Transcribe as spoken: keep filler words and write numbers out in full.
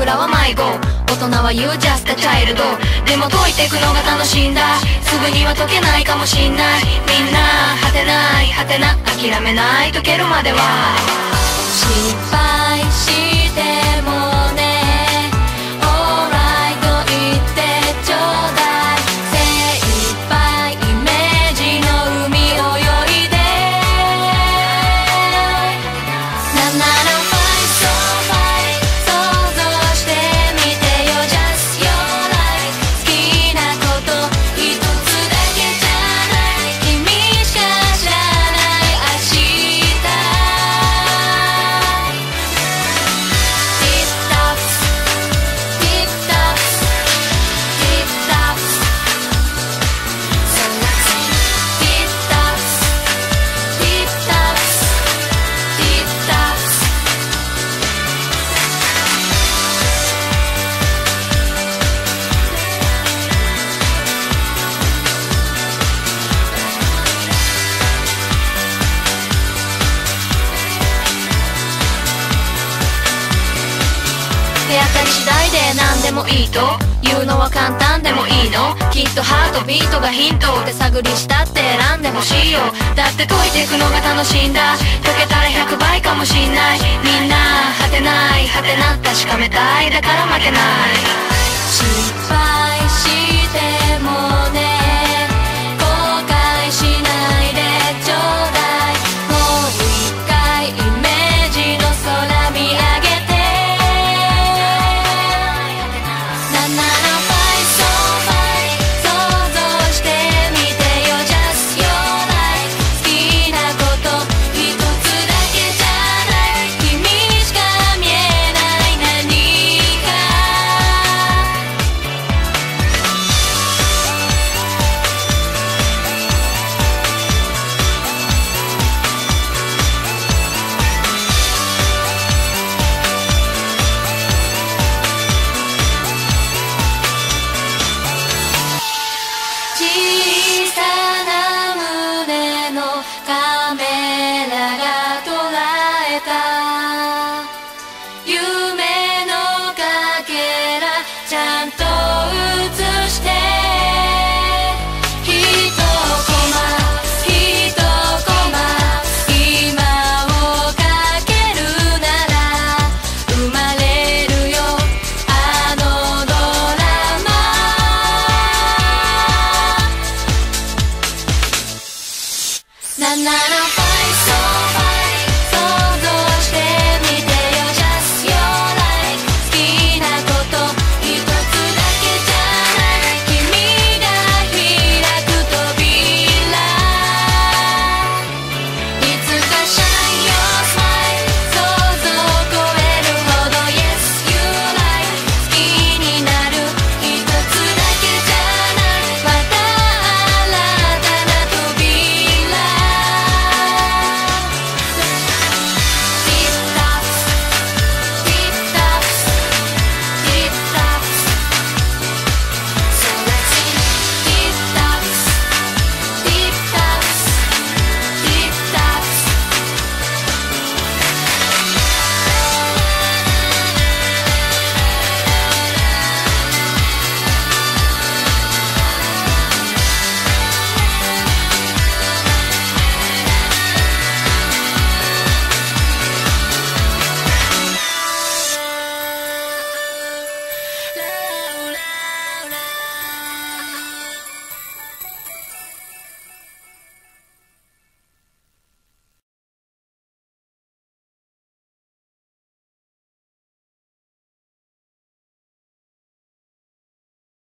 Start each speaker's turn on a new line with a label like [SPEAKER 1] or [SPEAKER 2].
[SPEAKER 1] らは迷子、大人は You just a child。 でも解いていくのが楽しいんだ。すぐには解けないかもしんない。みんな果てない果てな諦めない、解けるまでは。失敗してもね Alright と言ってちょうだい。精一杯イメージの海泳いで。なんならファイトファイト想像してみてよ Just your life。 好きなこと一つだけじゃない、君しか知らない明日。手当たり次第で何でもいいと言うのは簡単でもいいの。きっとハートビートがヒントで探りしたって選んでほしいよ。だって解いていくのが楽しいんだ。解けたらひゃくばいかもしんない。みんな果てない果てな確かめたい、だから負けない。失敗